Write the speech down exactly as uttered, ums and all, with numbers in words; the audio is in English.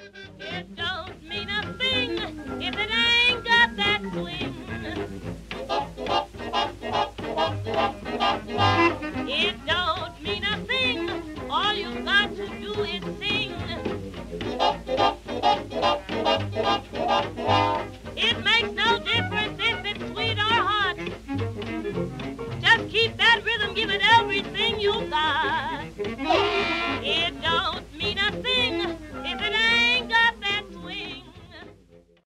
It don't mean a thing if it ain't got that swing. It don't mean a thing, all you got to do is sing. It makes no difference if it's sweet or hot. Just keep that rhythm, give it everything you got. It don't